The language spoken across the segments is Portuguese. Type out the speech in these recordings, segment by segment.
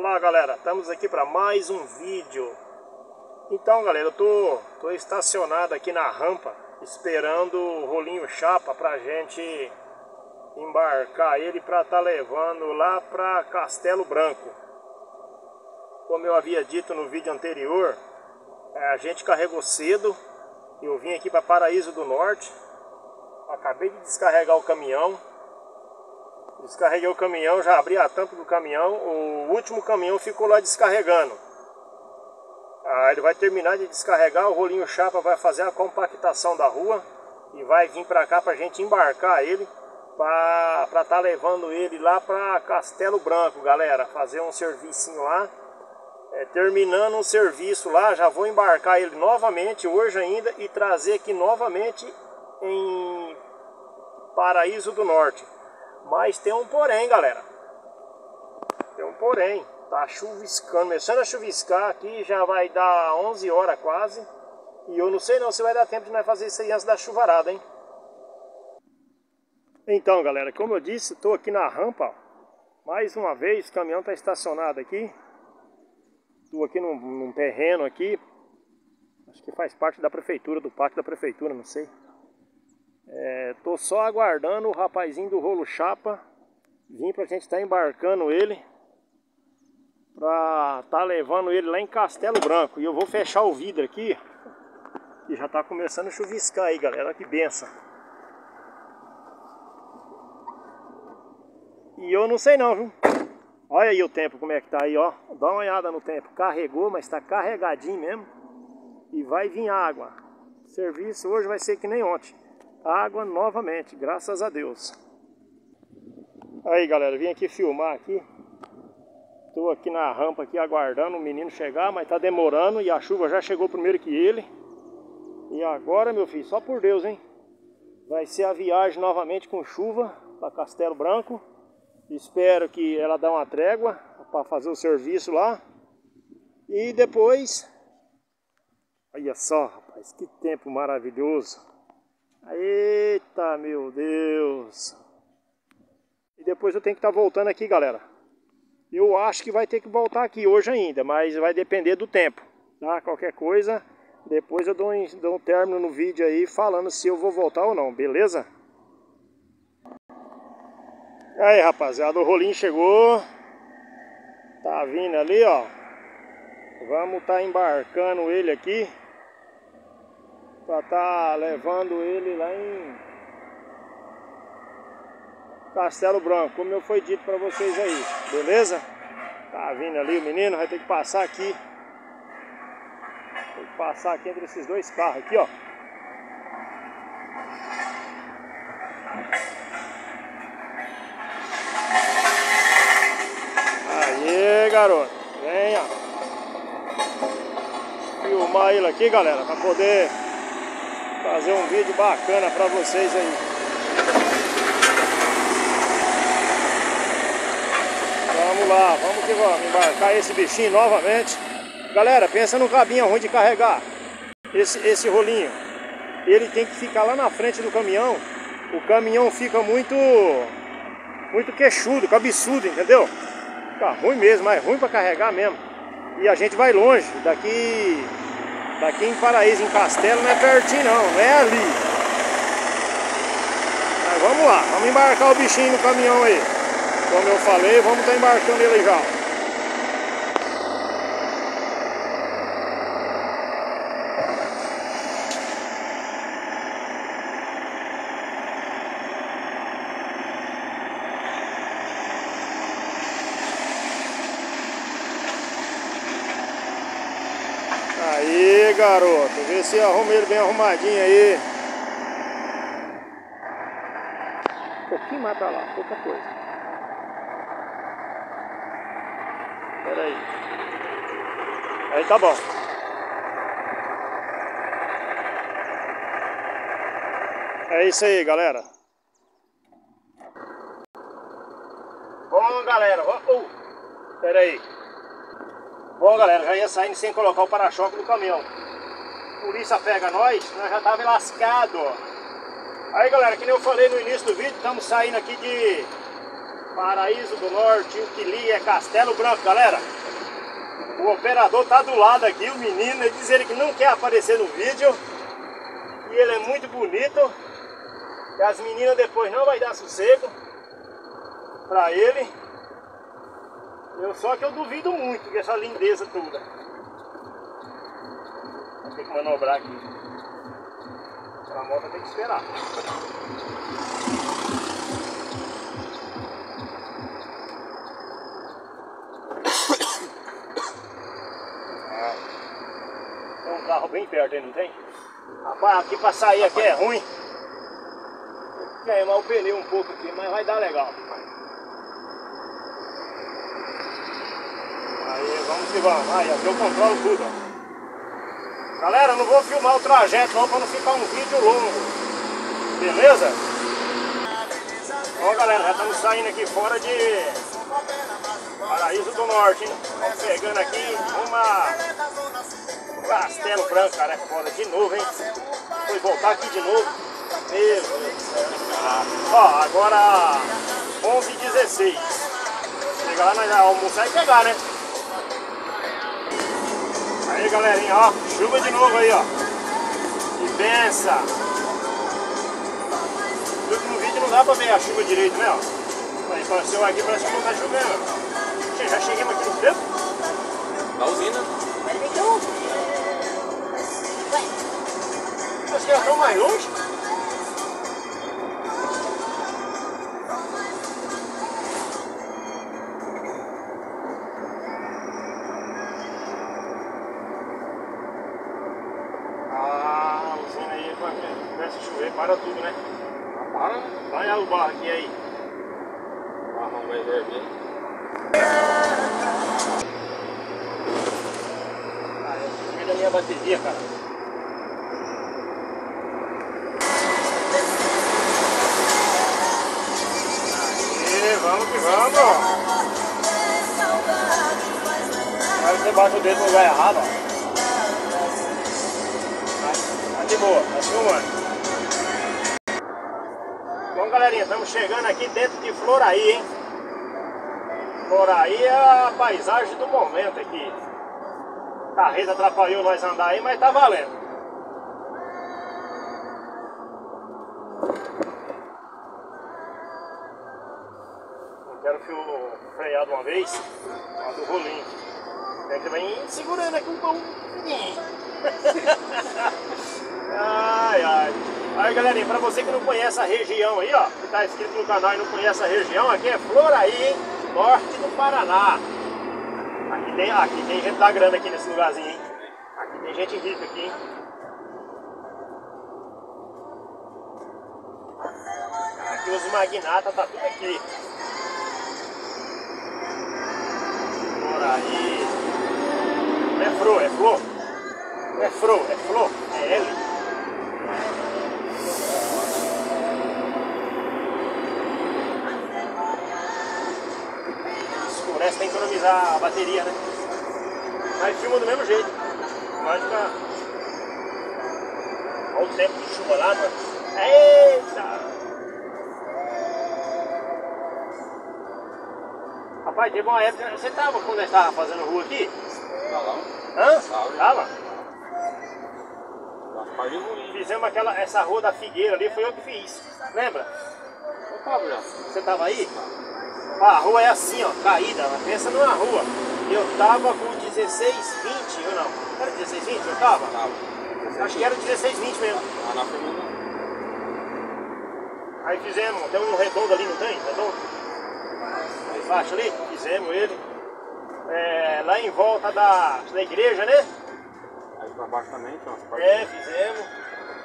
Olá galera, estamos aqui para mais um vídeo. Então galera, eu tô estacionado aqui na rampa esperando o rolinho chapa pra gente embarcar ele para estar levando lá para Castelo Branco. Como eu havia dito no vídeo anterior, a gente carregou cedo. Eu vim aqui para Paraíso do Norte, acabei de descarregar o caminhão. Descarreguei o caminhão, já abri a tampa do caminhão, o último caminhão ficou lá descarregando. Ele vai terminar de descarregar, o rolinho chapa vai fazer a compactação da rua e vai vir para cá para a gente embarcar ele, para estar levando ele lá para Castelo Branco, galera, fazer um servicinho lá. Terminando um serviço lá, já vou embarcar ele novamente hoje ainda e trazer aqui novamente em Paraíso do Norte. Mas tem um porém, galera. Tem um porém. Tá chuviscando, começando a chuviscar aqui, já vai dar 11 horas quase. E eu não sei não se vai dar tempo de nós fazer isso aí antes da chuvarada, hein? Então, galera, como eu disse, estou aqui na rampa, ó. Mais uma vez, o caminhão está estacionado aqui. Estou aqui num terreno aqui. Acho que faz parte da prefeitura, do pátio da prefeitura, não sei. Tô só aguardando o rapazinho do rolo chapa vir pra gente estar embarcando ele, pra estar levando ele lá em Castelo Branco. E eu vou fechar o vidro aqui, que já tá começando a chuviscar aí, galera. Olha que benção. E eu não sei não, viu? Olha aí o tempo como é que tá aí, ó. Dá uma olhada no tempo. Carregou, mas tá carregadinho mesmo. E vai vir água. O serviço hoje vai ser que nem ontem. Água novamente, graças a Deus. Aí galera, vim aqui filmar aqui. Tô aqui na rampa aqui aguardando o menino chegar, mas tá demorando e a chuva já chegou primeiro que ele. E agora, meu filho, só por Deus, hein? Vai ser a viagem novamente com chuva para Castelo Branco. Espero que ela dê uma trégua para fazer o serviço lá. E depois... Olha só, rapaz, que tempo maravilhoso. Eita, meu Deus. E depois eu tenho que estar voltando aqui, galera. Eu acho que vai ter que voltar aqui hoje ainda, mas vai depender do tempo, tá? Qualquer coisa, depois eu dou um término no vídeo aí falando se eu vou voltar ou não, beleza? Aí, rapaziada, o rolinho chegou. Tá vindo ali, ó. Vamos estar embarcando ele aqui para estar levando ele lá em Castelo Branco, como eu foi dito para vocês aí, beleza? Tá vindo ali o menino, vai ter que passar aqui. Tem que passar aqui entre esses dois carros aqui, ó. Aí, garoto, venha filmar ele aqui, galera, para poder fazer um vídeo bacana pra vocês aí. Vamos lá, vamos que vamos embarcar esse bichinho novamente. Galera, pensa no cabinho ruim de carregar esse rolinho. Ele tem que ficar lá na frente do caminhão. O caminhão fica muito queixudo, cabeçudo, entendeu? Fica ruim mesmo, mas ruim pra carregar mesmo. E a gente vai longe, daqui em Paraíso, em Castelo, não é pertinho não é ali. Mas vamos lá, vamos embarcar o bichinho no caminhão aí. Como eu falei, vamos estar embarcando ele já. Aí, garoto, vê se arruma ele bem arrumadinho aí. Um pouquinho mais pra lá, pouca coisa. Pera aí. Aí tá bom. É isso aí, galera. Bom, galera, pera aí. Bom, galera, já ia saindo sem colocar o para-choque do caminhão. Polícia pega nós já tava lascado. Aí, galera, que nem eu falei no início do vídeo, estamos saindo aqui de Paraíso do Norte, o que ali é Castelo Branco, galera. O operador tá do lado aqui, o menino, ele diz ele que não quer aparecer no vídeo. E ele é muito bonito. E as meninas depois não vai dar sossego pra ele. Só que eu duvido muito dessa lindeza toda. Vou ter que manobrar aqui. A moto tem que esperar. Tem um carro bem perto aí, não tem? Rapaz, aqui pra sair aqui é ruim. Queimar o pneu um pouco aqui, mas vai dar legal. Aí, vamos que vamos. Aí, aqui eu controlo tudo, ó. Galera, não vou filmar o trajeto não, pra não ficar um vídeo longo. Beleza? Ó, galera, já estamos saindo aqui fora de Paraíso do Norte, hein? Estamos pegando aqui Castelo Branco, cara, é foda de novo, hein? Foi voltar aqui de novo. Meu Deus do céu. Ó, agora 11h16. Chega lá, nós vamos almoçar e pegar, né? Aí, galerinha, ó, chuva de novo aí, ó. Que benção. No último vídeo não dá pra ver a chuva direito, né, ó. Aí, apareceu aqui, parece que não tá chovendo. Já chegamos aqui no tempo? Na usina. Acho que elas estão mais longe. A usina aí, quando começa a chover, para tudo, né? Para, né? Vai o barro aqui aí. O barrão vai vermelho. Aí da minha bateria, cara. Aí, vamos que vamos. Agora você bate o dedo no lugar errado, ó. Tá de boa, tá filmando. Bom, galerinha, estamos chegando aqui dentro de Floraí, hein? Floraí é a paisagem do momento aqui. A carreta atrapalhou nós andar aí, mas tá valendo. Eu quero frear de uma vez, a do rolinho. Tem que vir segurando aqui um pouquinho. Ai, ai. Aí, galerinha, pra você que não conhece a região aí, ó, que tá inscrito no canal e não conhece a região, aqui é Floraí, hein? Norte do Paraná. Aqui tem gente da grana aqui nesse lugarzinho, hein? Aqui tem gente rica aqui, hein? Aqui os magnatas tá tudo aqui. Floraí. É Fro, é Flor. Não é Fro, é Flor, é L. Escurece pra economizar a bateria, né? Mas filma do mesmo jeito. Vai ficar. Olha o tempo de chuva lá, mano. Eita! Rapaz, teve uma época. Você tava quando nós tava fazendo rua aqui? Tava. Hã? Tava? Fizemos essa rua da Figueira ali, foi eu que fiz. Lembra? Eu tava já. Você tava aí? A rua é assim, ó, caída, pensa numa rua. Eu tava com 16, 20, ou não? Era 16, 20? Eu tava? Tava. Acho que era 16, 20 mesmo. Ah, na firma. Aí fizemos, tem um redondo ali, não tem? Redondo? Aí embaixo ali, fizemos ele. Lá em volta da igreja, né? Aí pra baixo também, tem umas partes. Fizemos.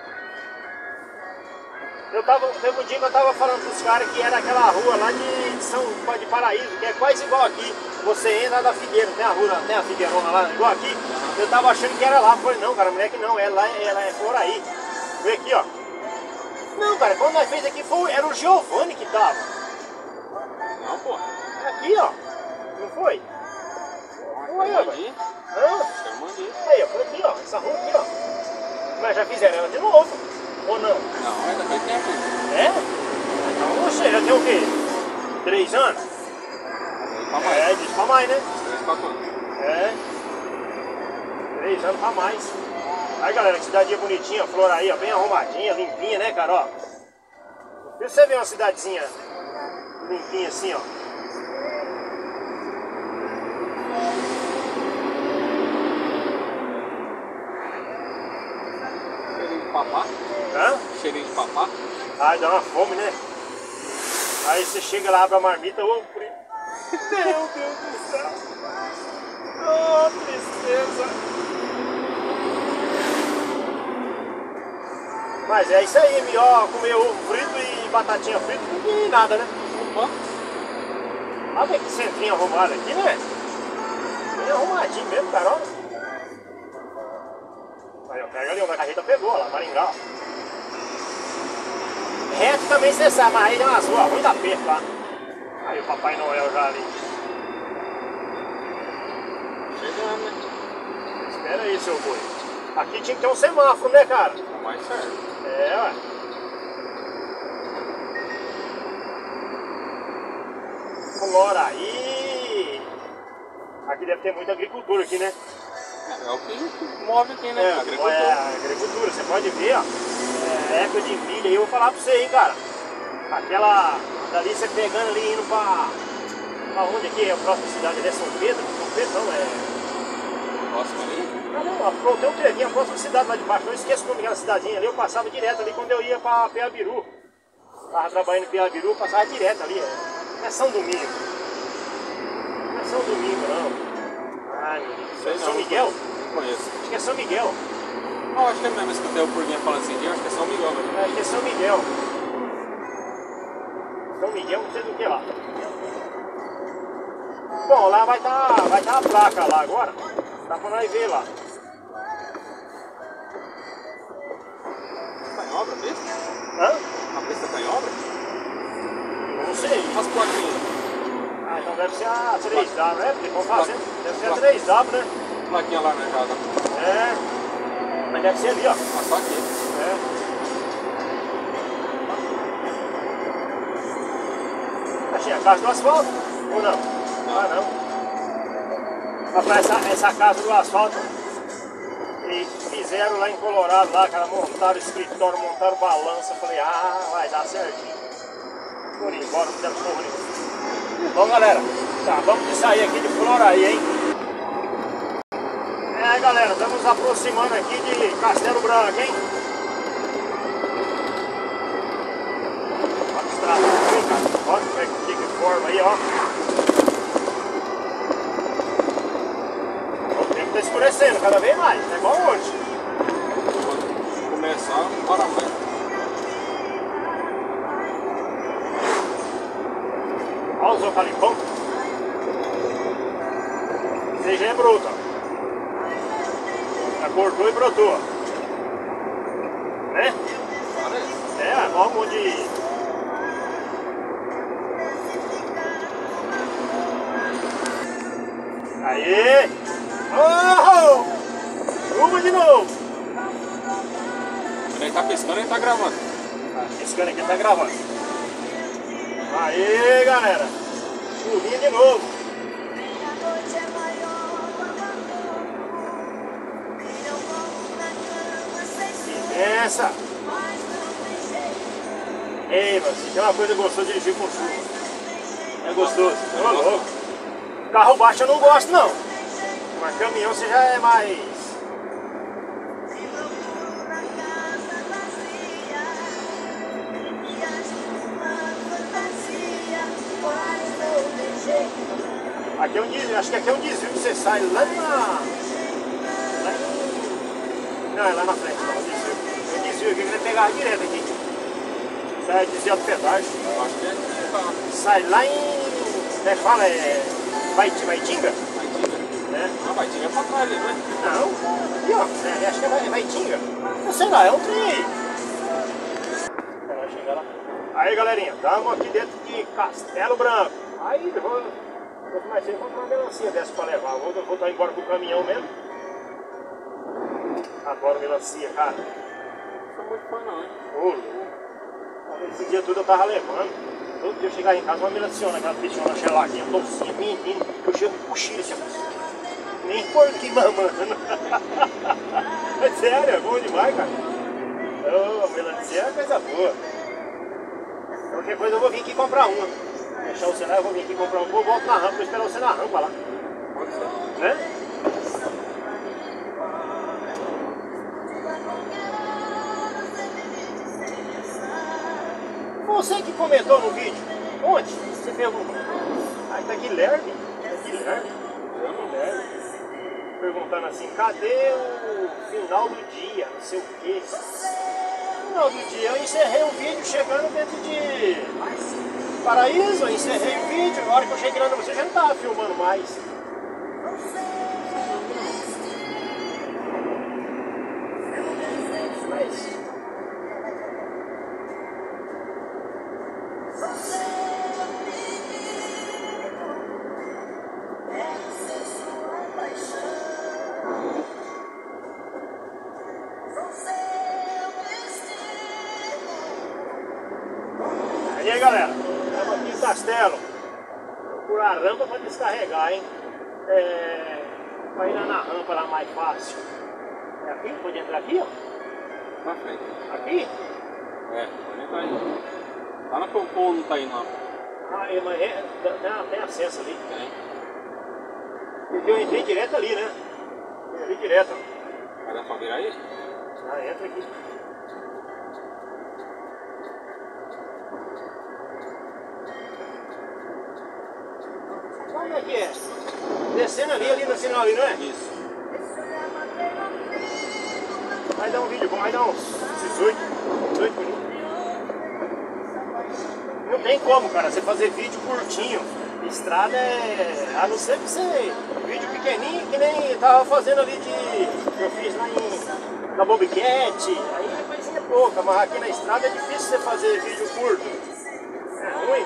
Teve um dia que eu tava falando pros caras que era aquela rua lá de Paraíso, que é quase igual aqui. Você entra da Figueira, tem a rua, tem a Figueirona lá, igual aqui. Eu tava achando que era lá, falei, não, cara, moleque não, ela é Floraí. Vê aqui, ó. Não, cara, quando nós fez aqui, era o Giovanni que tava. Não, pô. Aqui, ó. Não foi? Foi, ó, velho. Aí, ó, foi aqui, ó, essa rua aqui, ó. Mas já fizeram ela de novo. Ou não? Não, ainda faz tempo. É? Então você já tem o quê? 3 anos? Pra mais. Diz pra mais, né? 3, 4 anos. 3 anos pra mais. Aí galera, que cidadinha bonitinha, flor aí, ó, bem arrumadinha, limpinha, né, cara, ó. E você vê uma cidadezinha limpinha assim, ó. Cheirinho de papá. Hã? Cheirinho de papá. Ai, dá uma fome, né? Aí você chega lá, abre a marmita, ô, primo. Meu Deus do céu. Oh, tristeza. Mas é isso aí, melhor comer ovo frito e batatinha frita e nada, né? Opa. Olha que centrinho arrumado aqui, né? Bem arrumadinho mesmo, cara, ó. Aí, ó, pega ali onde a carreta pegou, ó lá, Maringá, ó. Reto também você sabe, mas aí tem umas ruas ruins da perto lá. Aí o Papai Noel já ali. Chegando, né? Espera aí, seu boi. Aqui tinha que ter um semáforo, né, cara? Tá mais certo. É, ué. Flora aí. Aqui deve ter muita agricultura aqui, né? É o que move aqui, né? Agricultura. É, agricultura. Você pode ver, ó. É, época de milho aí, eu vou falar pra você, hein, cara. Aquela... Dali você pegando ali, indo pra onde aqui? É a próxima cidade ali, é São Pedro? São Pedro não, é... Próximo ali? Ah, não, tem um trevinho, a próxima cidade lá de baixo. Eu esqueço o nome daquela cidadezinha ali, eu passava direto ali quando eu ia pra Piabiru. Tava trabalhando em Piabiru, eu passava direto ali. Não é São Domingo. Não é São Domingo, não. Ai, meu Deus. Sei não, São Miguel? Não conheço. Acho que é São Miguel. Não, acho que é mesmo, escutei o porguinha falando assim, eu acho que é São Miguel mesmo. Acho que é São Miguel. São Miguel, não sei do que lá. Bom, lá vai tá a placa lá agora. Dá pra nós ver lá. Tá em obra mesmo? Hã? A pista tá em obra? Não sei. As plaquinhas. Ah, então deve ser a 3W, né? Porque estão fazendo. Deve ser a 3W, né? Plaquinha laranjada. É. Mas deve ser ali, ó. Ah, só aqui. É. Achei a casa do asfalto? Ou não? Ah, não. Rapaz, essa casa do asfalto e fizeram lá em Colorado, lá, cara, montaram escritório, montaram balança. Falei, ah, vai dar certinho. Por embora, não deve porra nenhuma. Bom, galera, tá, vamos sair aqui de Flora aí, hein? É, galera, estamos aproximando aqui de Castelo Branco, hein? Olha a estrada aqui, cara. Olha como é que forma aí, ó. O tempo tá escurecendo cada vez mais, é igual hoje. Quando começar, não para mais. Olha os eucaliptão. Esse já é bruto, ó. Já cortou e brotou. Né? Parece. É, vamos de... Aê! Oh! Uma de novo! Quando ele tá pescando, ele tá gravando. Esse cara aqui tá gravando. Aê, galera! Pulinha de novo! Que pensa! Ei, mano, se tem uma coisa gostosa de dirigir com chuva. É gostoso, é louco. Carro baixo eu não gosto não. Mas caminhão você já é mais... Aqui é um desvio, acho que aqui é um desvio que você sai lá Não, é lá na frente, não, é um desvio. É um desvio aqui que vai pegar direto aqui. Sai desvio do pedágio. Acho que é. Sai lá em... Como é que fala? Vaitinga? Vaitinga. É. Ah, Vaitinga é pra trás ali, não é? Não. Aqui, ó. Acho que é Vaitinga. Não sei lá, é um trem aí. Vai chegar lá. Aí, galerinha, estamos aqui dentro de Castelo Branco. Aí, quanto mais cedo, quanto mais melancia dessa pra levar. Vou estar embora com o caminhão mesmo. Adoro melancia, cara. Não sou muito fã não, hein? Ô, louco. Esse dia tudo eu tava levando. Todo dia eu chegava em casa, uma melanciona, aquela bichona geladinha, docinha, menina. Eu chego com cochilo assim, nem porquinho mamando. É sério, é bom demais, cara. Ô, melancia é coisa boa. Qualquer coisa eu vou vir aqui comprar uma. Deixar você lá, eu vou vir aqui comprar uma. Vou voltar na rampa, vou esperar você na rampa lá. Pode ser. Né? Você que comentou no vídeo, onde? Você perguntou. Ah, tá Guilherme? Guilherme? Perguntando assim, cadê o final do dia? Não sei o que. Final do dia, eu encerrei o vídeo chegando dentro de Paraíso, eu encerrei o vídeo, na hora que eu cheguei lá no você já não estava filmando mais. E aí galera, estamos aqui em Castelo, por a rampa para descarregar, hein? Para ir lá na rampa lá mais fácil. É aqui? Pode entrar aqui, ó? Na frente. Aqui? É, pode entrar aí. Lá no Pompom não tá indo lá. Ah, mas tem acesso ali. Tem. Porque eu entrei direto ali, né? Ali direto. Vai dar pra virar aí? Ah, entra aqui. Como é que é? Descendo ali no sinal ali, não é? Isso. Vai dar um vídeo bom, vai dar uns 18 minutos. Não tem como, cara, você fazer vídeo curtinho. Estrada a não ser que você... Vídeo pequenininho, que nem tava fazendo ali eu fiz lá na Bobcat. Aí é coisinha pouca, mas aqui na estrada é difícil você fazer vídeo curto. É ruim.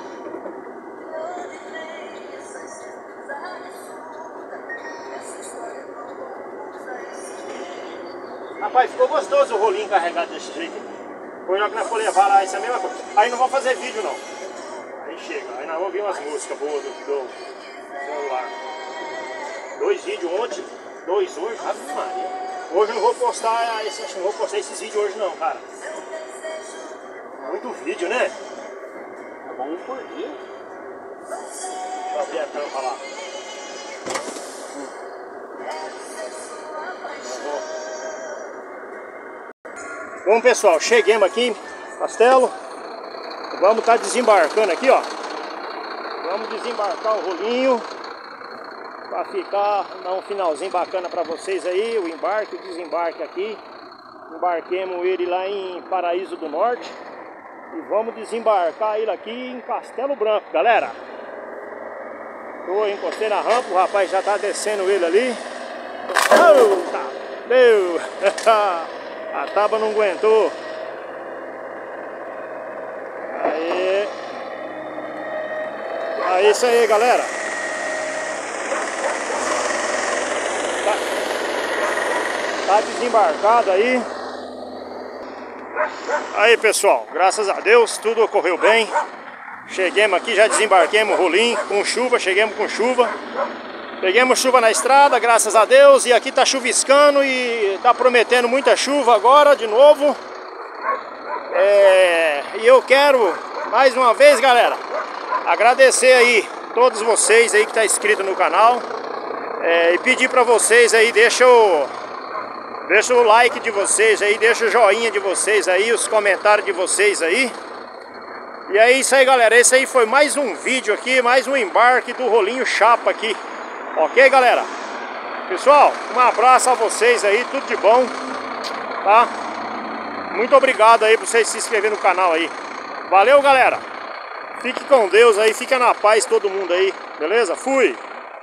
Rapaz, ficou gostoso o rolinho carregado desse jeito. Foi na hora que nós for levar lá, essa mesma coisa. Aí não vou fazer vídeo não. Aí chega, aí nós vamos ouvir umas músicas boas do celular. 2 vídeos ontem, 2 hoje, Ave Maria. Hoje eu não vou postar esses vídeos hoje não, cara. Muito vídeo, né? É bom por dia. Deixa eu abrir a tampa lá. Bom pessoal, cheguemos aqui em Castelo. Vamos estar desembarcando aqui, ó. Vamos desembarcar o rolinho para ficar, dar um finalzinho bacana para vocês aí. O embarque, o desembarque aqui. Embarquemos ele lá em Paraíso do Norte. E vamos desembarcar ele aqui em Castelo Branco, galera. Eu encostei na rampa, o rapaz já tá descendo ele ali. Oh, tá, deu! A tábua não aguentou. Aí. É isso aí, galera. Tá desembarcado aí. Aí, pessoal, graças a Deus tudo ocorreu bem. Chegamos aqui, já desembarquemos o rolinho com chuva, chegamos com chuva. Pegamos chuva na estrada, graças a Deus, e aqui tá chuviscando e tá prometendo muita chuva agora, de novo. E eu quero, mais uma vez, galera, agradecer aí todos vocês aí que tá inscrito no canal. E pedir pra vocês aí, deixa o like de vocês aí, deixa o joinha de vocês aí, os comentários de vocês aí. E é isso aí, galera, esse aí foi mais um vídeo aqui, mais um embarque do Rolinho Chapa aqui. Ok, galera? Pessoal, um abraço a vocês aí, tudo de bom, tá? Muito obrigado aí por vocês se inscreverem no canal aí. Valeu, galera! Fique com Deus aí, fica na paz todo mundo aí, beleza? Fui!